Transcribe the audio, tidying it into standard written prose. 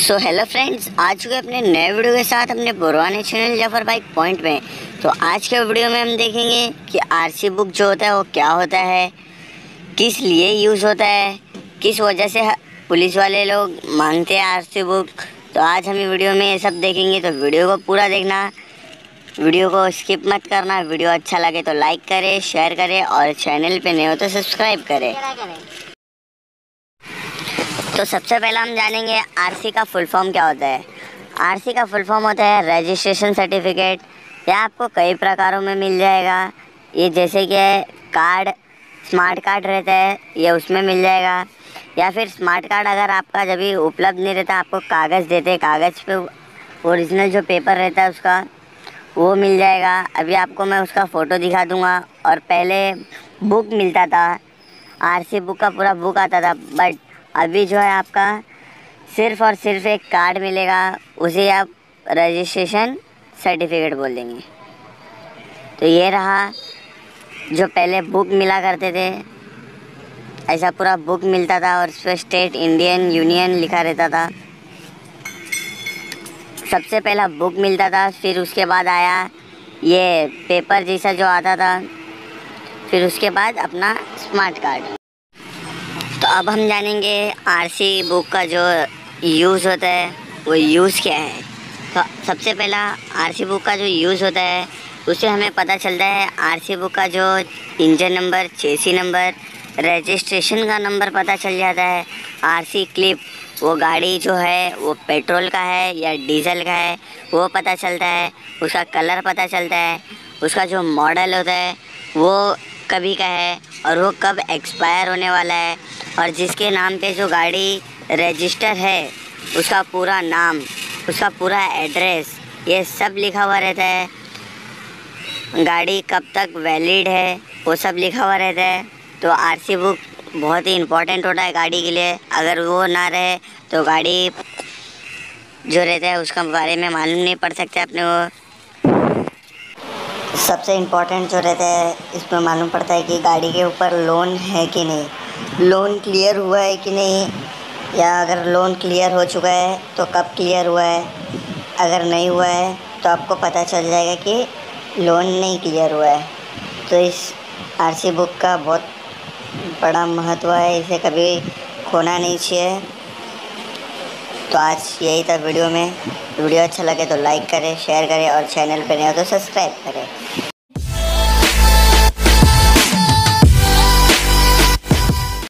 So hello friends, आ चुके अपने नए वीडियो के साथ अपने पुराने चैनल जफर बाइक पॉइंट में। तो आज के वीडियो में हम देखेंगे कि आरसी बुक जो होता है वो क्या होता है, किस लिए यूज़ होता है, किस वजह से पुलिस वाले लोग मांगते हैं आरसी बुक। तो आज हम वीडियो में ये सब देखेंगे, तो वीडियो को पूरा देखना, वीडियो को स्किप मत करना। वीडियो अच्छा लगे तो लाइक करें, शेयर करें और चैनल पे नए हो तो सब्सक्राइब करें। तो सबसे पहले हम जानेंगे आरसी का फुल फॉर्म क्या होता है। आरसी का फुल फॉर्म होता है रजिस्ट्रेशन सर्टिफिकेट। यह आपको कई प्रकारों में मिल जाएगा। ये जैसे कि कार्ड, स्मार्ट कार्ड रहता है, ये उसमें मिल जाएगा। या फिर स्मार्ट कार्ड अगर आपका जब भी उपलब्ध नहीं रहता, आपको कागज़ देते हैं, कागज़ पे ओरिजिनल जो पेपर रहता है उसका, वो मिल जाएगा। अभी आपको मैं उसका फ़ोटो दिखा दूँगा। और पहले बुक मिलता था, आरसी बुक का पूरा बुक आता था, बट अभी जो है आपका सिर्फ़ और सिर्फ एक कार्ड मिलेगा, उसे आप रजिस्ट्रेशन सर्टिफिकेट बोल देंगे। तो ये रहा जो पहले बुक मिला करते थे, ऐसा पूरा बुक मिलता था और उस पर स्टेट, इंडियन, यूनियन लिखा रहता था। सबसे पहला बुक मिलता था, फिर उसके बाद आया ये पेपर जैसा जो आता था, फिर उसके बाद अपना स्मार्ट कार्ड। तो अब हम जानेंगे आरसी बुक का जो यूज़ होता है वो यूज़ क्या है। तो सबसे पहला आरसी बुक का जो यूज़ होता है उससे हमें पता चलता है आरसी बुक का जो engine number, chassis number, registration का नंबर पता चल जाता है। आरसी क्लिप, वो गाड़ी जो है वो पेट्रोल का है या डीजल का है वो पता चलता है। उसका कलर पता चलता है। उसका जो मॉडल होता है वो कभी का है और वो कब एक्सपायर होने वाला है। और जिसके नाम पे जो गाड़ी रजिस्टर है उसका पूरा नाम, उसका पूरा एड्रेस, ये सब लिखा हुआ रहता है। गाड़ी कब तक वैलिड है वो सब लिखा हुआ रहता है। तो आरसी बुक बहुत ही इम्पोर्टेंट होता है गाड़ी के लिए। अगर वो ना रहे तो गाड़ी जो रहता है उसका बारे में मालूम नहीं पड़ सकता अपने को। सबसे इम्पोर्टेंट जो रहता है इसमें मालूम पड़ता है कि गाड़ी के ऊपर लोन है कि नहीं, लोन क्लियर हुआ है कि नहीं, या अगर लोन क्लियर हो चुका है तो कब क्लियर हुआ है। अगर नहीं हुआ है तो आपको पता चल जाएगा कि लोन नहीं क्लियर हुआ है। तो इस आरसी बुक का बहुत बड़ा महत्व है, इसे कभी खोना नहीं चाहिए। तो आज यही था वीडियो में। वीडियो अच्छा लगे तो लाइक करें, शेयर करें और चैनल पर नए हो तो सब्सक्राइब करें।